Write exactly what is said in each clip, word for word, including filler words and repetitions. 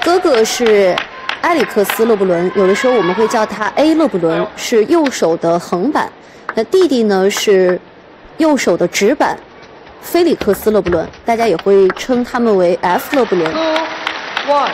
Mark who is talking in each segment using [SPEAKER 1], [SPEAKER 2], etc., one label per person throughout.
[SPEAKER 1] 哥哥是埃里克斯·勒布伦，有的时候我们会叫他 A 勒布伦，是右手的横板。那弟弟呢是右手的直板，菲里克斯·勒布伦，大家也会称他们为 F 勒布伦。
[SPEAKER 2] One。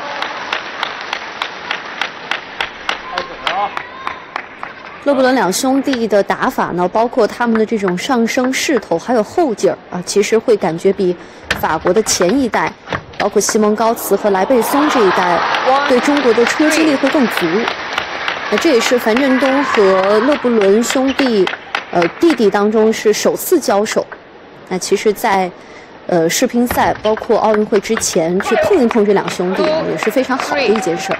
[SPEAKER 1] 勒布伦两兄弟的打法呢，包括他们的这种上升势头，还有后劲儿啊，其实会感觉比法国的前一代，包括西蒙高茨和莱贝松这一代，对中国的冲击力会更足。那这也是樊振东和勒布伦兄弟，呃弟弟当中是首次交手。那其实在，呃世乒赛包括奥运会之前去碰一碰这两兄弟，也是非常好的一件事儿。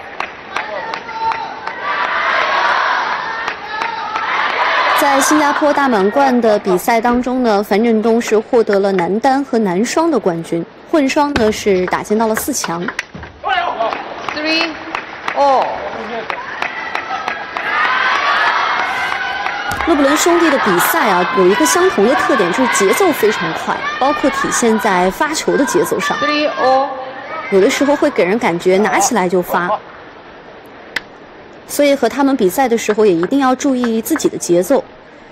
[SPEAKER 1] 在新加坡大满贯的比赛当中呢，樊振东是获得了男单和男双的冠军，混双呢是打进到了四强。
[SPEAKER 2] Three, all。
[SPEAKER 1] 勒布伦兄弟的比赛啊，有一个相同的特点，就是节奏非常快，包括体现在发球的节奏上。
[SPEAKER 2] Three, all。
[SPEAKER 1] 有的时候会给人感觉拿起来就发。所以和他们比赛的时候，也一定要注意自己的节奏。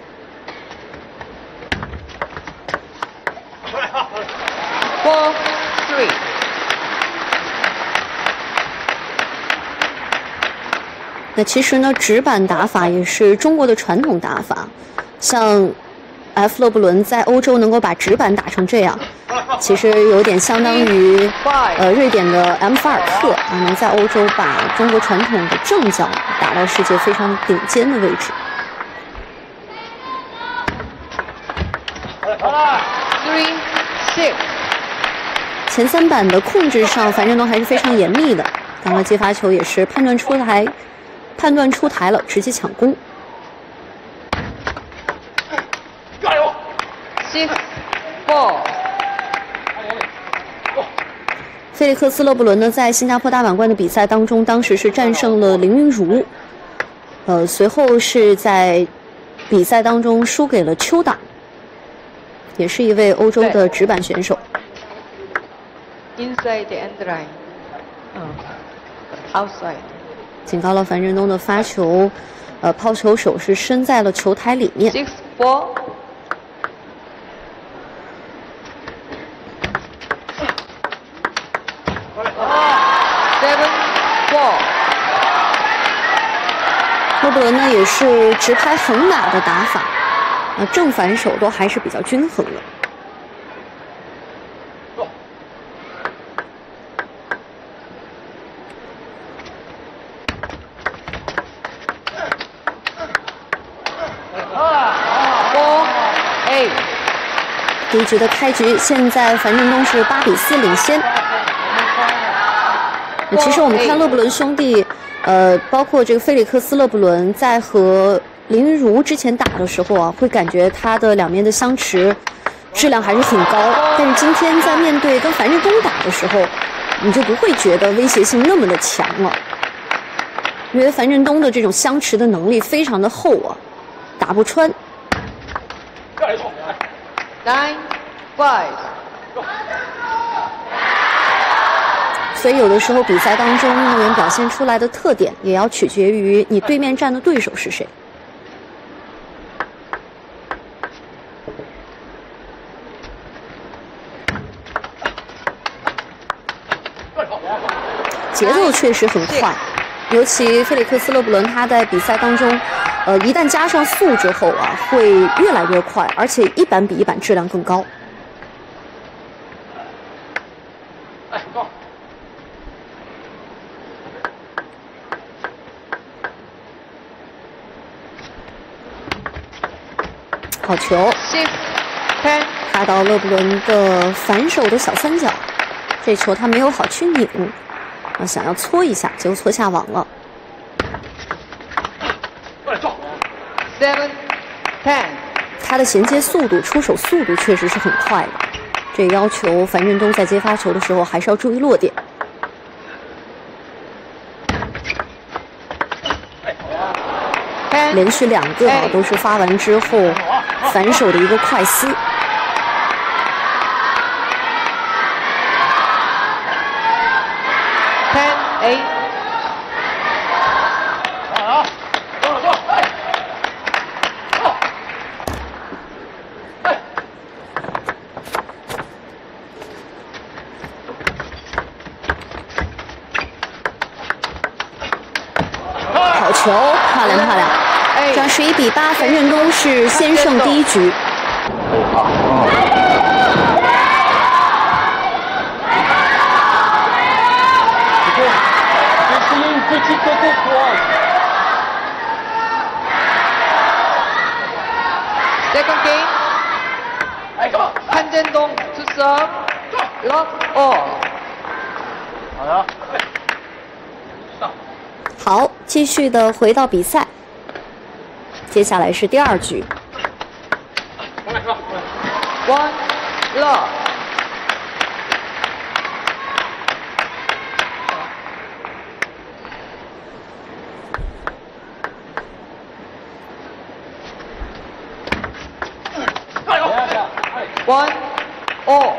[SPEAKER 2] Four, three。
[SPEAKER 1] 那其实呢，直板打法也是中国的传统打法。像 F 勒布伦在欧洲能够把直板打成这样，其实有点相当于呃瑞典的 M 法尔克啊，能在欧洲把中国传统的正脚打到世界非常顶尖的位置。
[SPEAKER 2] Three, six。
[SPEAKER 1] 前三板的控制上，樊振东还是非常严密的。刚刚接发球也是判断出台，判断出台了，直接抢攻。
[SPEAKER 2] 加油 ！Six, four。
[SPEAKER 1] 菲利克斯·勒布伦呢，在新加坡大满贯的比赛当中，当时是战胜了林昀儒，呃，随后是在比赛当中输给了邱党，也是一位欧洲的直板选手。
[SPEAKER 2] Inside the end line， 嗯 ，outside。
[SPEAKER 1] 警告了樊振东的发球，呃，抛球手是伸在了球台里面。
[SPEAKER 2] Six, four。
[SPEAKER 1] 勒布伦呢也是直拍横打的打法，呃，正反手都还是比较均衡的。第一局的开局，现在樊振东是八比四领先。其实我们看勒布伦兄弟，呃，包括这个菲利克斯·勒布伦在和林昀儒之前打的时候啊，会感觉他的两面的相持质量还是很高。但是今天在面对跟樊振东打的时候，你就不会觉得威胁性那么的强了，因为樊振东的这种相持的能力非常的厚啊，打不穿。
[SPEAKER 2] Nine, five。
[SPEAKER 1] 所以有的时候比赛当中运动员表现出来的特点，也要取决于你对面站的对手是谁。节奏确实很快，尤其菲利克斯·勒布伦他在比赛当中，呃，一旦加上速之后啊，会越来越快，而且一板比一板质量更高。好球，发到勒布伦的反手的小三角，这球他没有好去拧，啊，想要搓一下，结果搓下网了。
[SPEAKER 2] Seven, ten。
[SPEAKER 1] 他的衔接速度、出手速度确实是很快的，这要求樊振东在接发球的时候还是要注意落点。连续两个啊，都是发完之后反手的一个快撕。
[SPEAKER 2] Ten, eight。
[SPEAKER 3] 好，坐坐，哎，好，哎，
[SPEAKER 1] 好球，漂亮漂亮！这样十一比八，樊振东是先胜第一局。
[SPEAKER 3] 好，
[SPEAKER 2] Second game.
[SPEAKER 3] 哎，走，
[SPEAKER 2] 潘振东 to serve. Lock all.
[SPEAKER 3] 好的，上，
[SPEAKER 1] 好，继续的回到比赛。接下来是第二局。
[SPEAKER 3] 过来，上，
[SPEAKER 2] One lock. One all.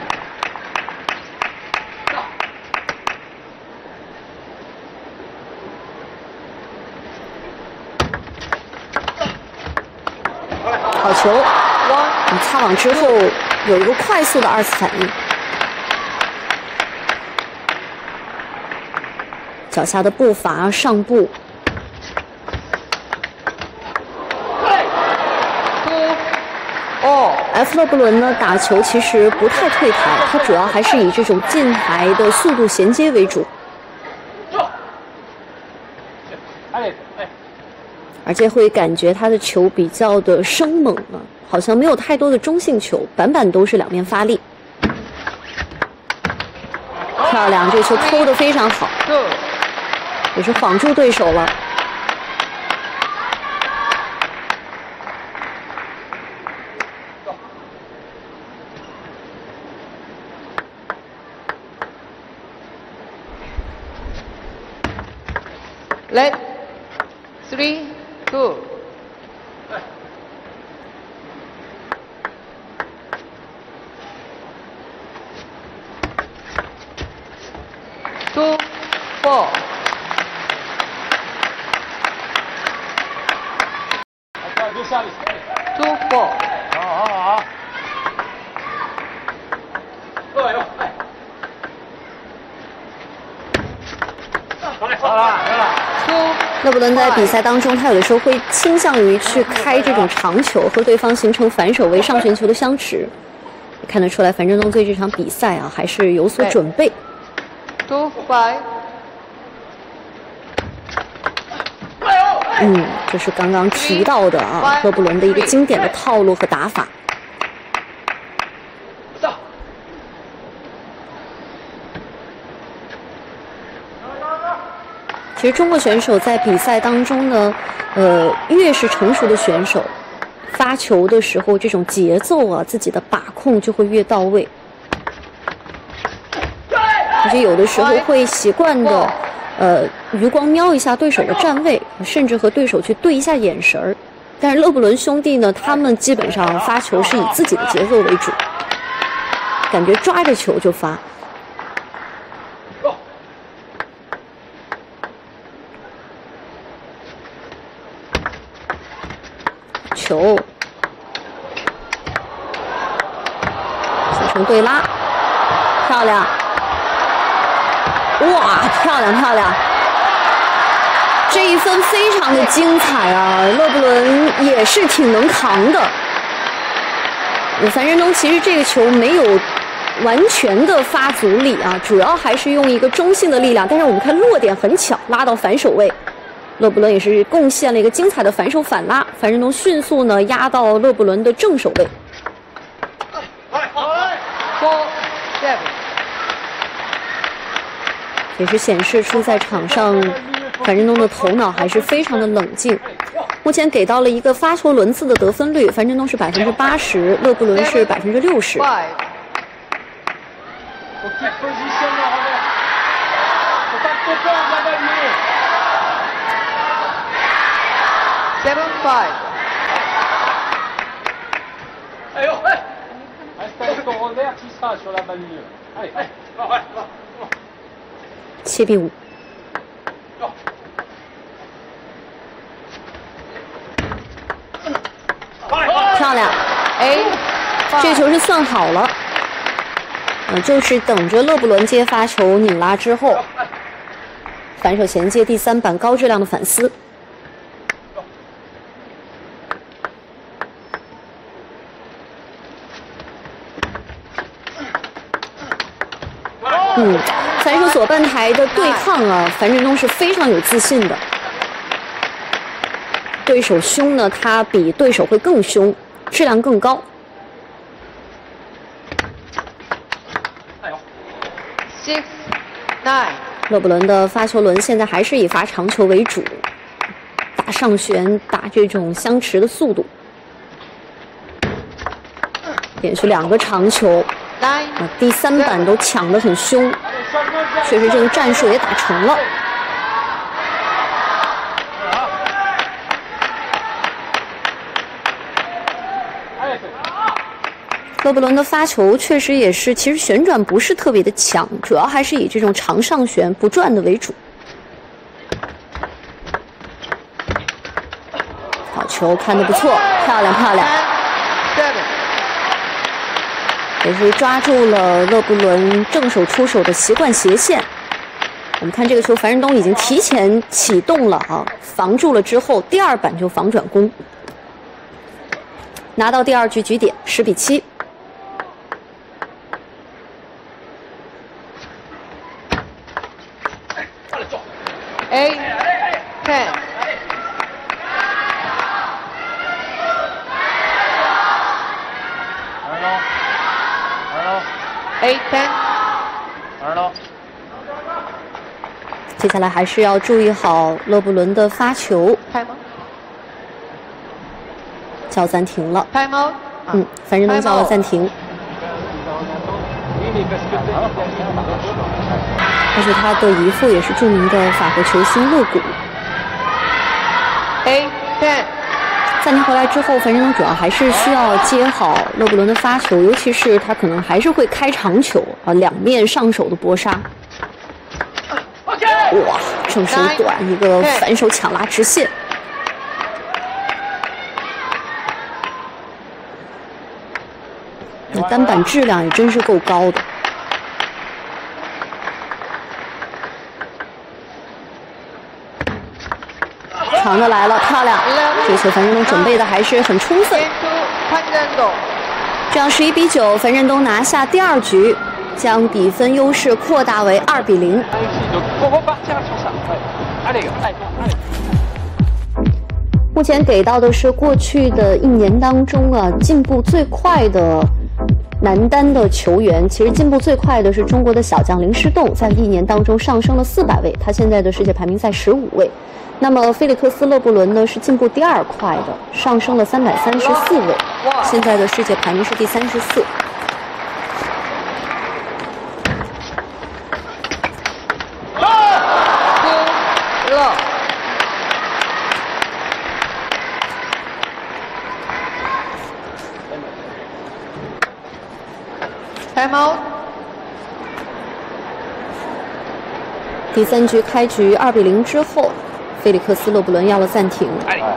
[SPEAKER 1] 好球！
[SPEAKER 2] One
[SPEAKER 1] 啊，擦网之后有一个快速的二次反应，脚下的步伐上步，
[SPEAKER 2] two all.
[SPEAKER 1] F 勒布伦呢打球其实不太退台，他主要还是以这种近台的速度衔接为主，
[SPEAKER 3] 坐，哎哎，
[SPEAKER 1] 而且会感觉他的球比较的生猛啊，好像没有太多的中性球，板板都是两面发力。漂亮，这个球偷得非常好，
[SPEAKER 2] Two
[SPEAKER 1] 也是晃住对手了。
[SPEAKER 2] let three two. Two four.
[SPEAKER 3] 好，就下里，
[SPEAKER 2] Two four.
[SPEAKER 3] 好好好，过来哟，哎，好嘞，好了，好了。
[SPEAKER 2] Two
[SPEAKER 1] 勒布伦在比赛当中，他有的时候会倾向于去开这种长球，和对方形成反手为上旋球的相持。看得出来，樊振东对这场比赛啊还是有所准备。
[SPEAKER 2] two five.
[SPEAKER 1] 嗯，这是刚刚提到的啊，勒布伦的一个经典的套路和打法。
[SPEAKER 3] 上，
[SPEAKER 1] 其实中国选手在比赛当中呢，呃，越是成熟的选手，发球的时候这种节奏啊，自己的把控就会越到位。而且有的时候会习惯的，呃，余光瞄一下对手的站位，甚至和对手去对一下眼神儿。但是勒布伦兄弟呢，他们基本上发球是以自己的节奏为主，感觉抓着球就发。 球，形成对拉，漂亮！哇，漂亮漂亮！这一分非常的精彩啊！勒布伦也是挺能扛的。樊振东其实这个球没有完全的发足力啊，主要还是用一个中性的力量，但是我们看落点很巧，拉到反手位。 勒布伦也是贡献了一个精彩的反手反拉，樊振东迅速呢压到勒布伦的正手位。
[SPEAKER 2] four seven.
[SPEAKER 1] 也是显示出在场上樊振东的头脑还是非常的冷静。目前给到了一个发球轮次的得分率，樊振东是百分之八十，勒布伦是百分之六十。
[SPEAKER 2] Five. Seven five.
[SPEAKER 3] 哎呦，哎 Reste avec ton revers, tu seras sur la balle. Allez, allez, va, va, va.
[SPEAKER 1] 七比五。 这球是算好了，呃，就是等着勒布伦接发球拧拉之后，反手衔接第三板高质量的反撕。嗯，反手左半台的对抗啊，樊振东是非常有自信的。对手凶呢，他比对手会更凶，质量更高。
[SPEAKER 2] Six, nine。
[SPEAKER 1] 勒布伦的发球轮现在还是以发长球为主，打上旋，打这种相持的速度。连续两个长球。 啊，第三板都抢得很凶，确实这个战术也打成了。勒布伦的发球确实也是，其实旋转不是特别的强，主要还是以这种长上旋不转的为主。好球，看得不错，漂亮漂亮。 也是抓住了勒布伦正手出手的习惯斜线。我们看这个球，樊振东已经提前启动了啊，防住了之后，第二板就防转攻，拿到第二局局点，十比七。
[SPEAKER 2] Eight, ten. Eight, ten.
[SPEAKER 1] 接下来还是要注意好勒布伦的发球。叫暂停了。嗯，樊振东叫了暂停。而且他的姨父也是著名的法国球星勒古。
[SPEAKER 2] Eight, ten.
[SPEAKER 1] 暂停回来之后，樊振东主要还是需要接好勒布伦的发球，尤其是他可能还是会开长球啊，两面上手的搏杀。哇，正手短一个反手抢拉直线。那单板质量也真是够高的。长的来了，漂亮！这球樊振东准备的还是很充分。这样十一比九，樊振东拿下第二局，将比分优势扩大为二比零。目前给到的是过去的一年当中啊进步最快的男单的球员，其实进步最快的是中国的小将林诗栋，在一年当中上升了四百位，他现在的世界排名在十五位。那么菲利克斯·勒布伦呢是进步第二快的，上升了三百三十四位，现在的世界排名是第三十四。
[SPEAKER 2] Time out。
[SPEAKER 1] 第三局开局二比零之后，菲利克斯·勒布伦要了暂停。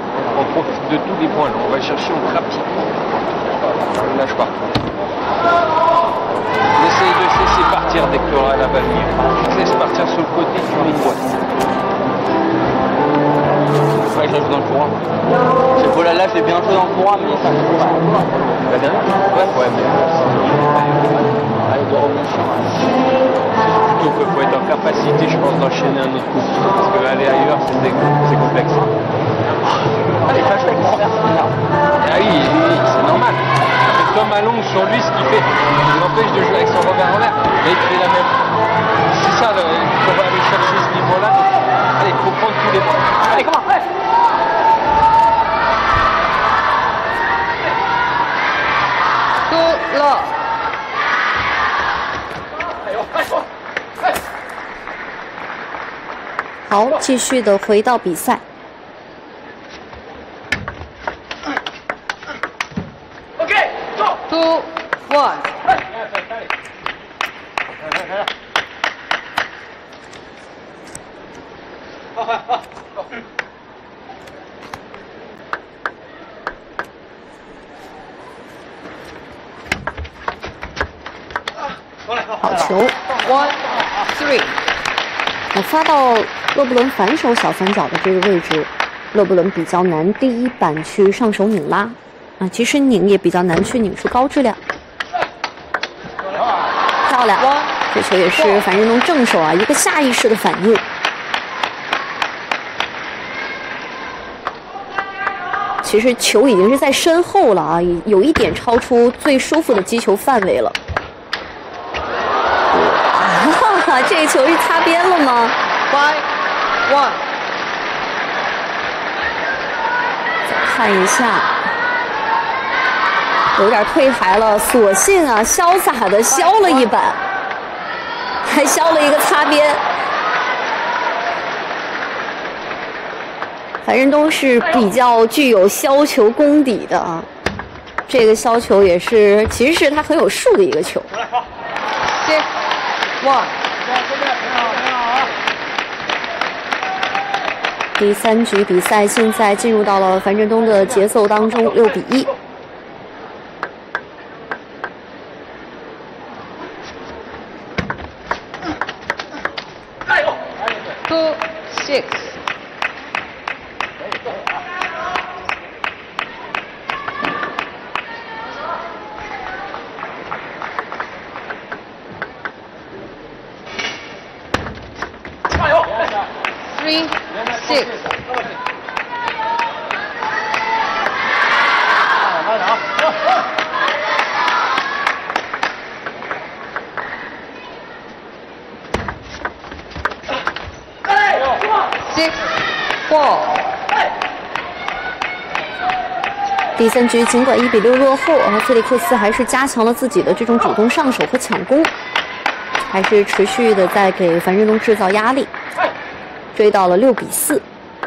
[SPEAKER 4] Ouais, je joue dans le courant. C'est pour la là, j'ai bien joué dans le courant, mais ça me trouve. La dernière Ouais, ouais, mais. Ah, il doit revenir. C'est plutôt qu'il faut être en capacité, je pense, d'enchaîner un autre coup. Parce qu'aller ailleurs, c'est complexe. Allez, pas jouer avec mon frère, c'est énorme. Ah oui, c'est normal. C'est comme à longue sur lui, ce qu'il fait. Il l'empêche de jouer avec son revers en l'air. Mais il fait la même. C'est ça, qu'on va aller chercher ce niveau-là. Allez, il faut prendre tous les points. Allez, comment ouais.
[SPEAKER 2] Good luck.
[SPEAKER 1] 好，继续的回到比赛。
[SPEAKER 3] OK， 走。
[SPEAKER 2] Two, one。
[SPEAKER 3] 好好好，走。
[SPEAKER 1] 好球
[SPEAKER 2] One, three.
[SPEAKER 1] 我发到勒布伦反手小三角的这个位置，勒布伦比较难第一板去上手拧拉啊，其实拧也比较难去拧出高质量。漂亮，这球也是樊振东正手啊，一个下意识的反应。其实球已经是在身后了啊，有一点超出最舒服的击球范围了。啊，这个球是擦边了吗
[SPEAKER 2] Five, one.
[SPEAKER 1] 再看一下，有点退台了，索性啊，潇洒的削了一板，还削了一个擦边。樊振东是比较具有削球功底的啊，这个削球也是，其实是他很有数的一个球。
[SPEAKER 2] Six, one.
[SPEAKER 1] 第三局比赛现在进入到了樊振东的节奏当中，六比一。
[SPEAKER 2] Two, six. Three, six. ，six, four.
[SPEAKER 1] 第三局尽管一比六落后，啊，菲利克斯还是加强了自己的这种主动上手和抢攻，还是持续的在给樊振东制造压力，追到了六比四。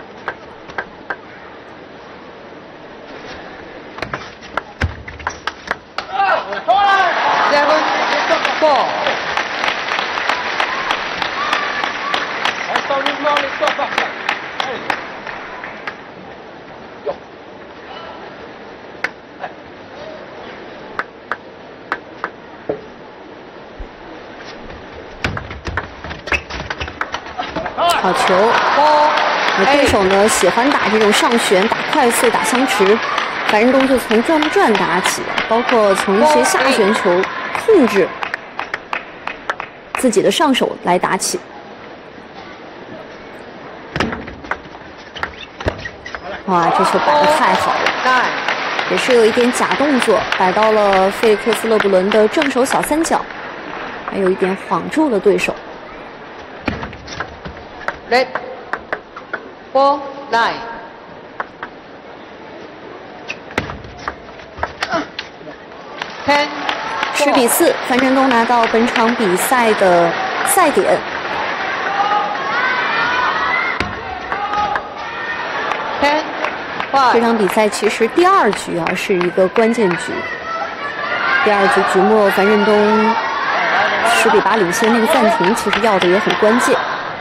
[SPEAKER 2] Seven, four.
[SPEAKER 1] 好球！那对手呢喜欢打这种上旋、打快速、打相持，樊振东就从转不转打起，包括从一些下旋球控制自己的上手来打起。哇，这球摆得太好了，也是有一点假动作，摆到了菲利克斯勒布伦的正手小三角，还有一点晃住了对手。
[SPEAKER 2] Red, four, nine. ten,
[SPEAKER 1] 十比四，樊振东拿到本场比赛的赛点。
[SPEAKER 2] ten, five.
[SPEAKER 1] 这场比赛其实第二局啊是一个关键局。第二局局末，樊振东十比八领先，那个暂停其实要的也很关键。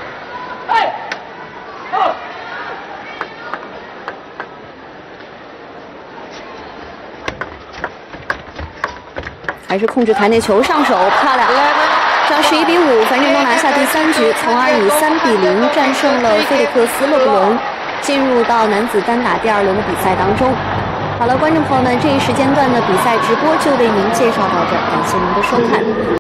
[SPEAKER 1] 还是控制台内球上手，漂亮！这样十一比五，樊振东拿下第三局，从而以三比零战胜了菲利克斯勒布伦，进入到男子单打第二轮的比赛当中。好了，观众朋友们，这一时间段的比赛直播就为您介绍到这儿，感谢您的收看。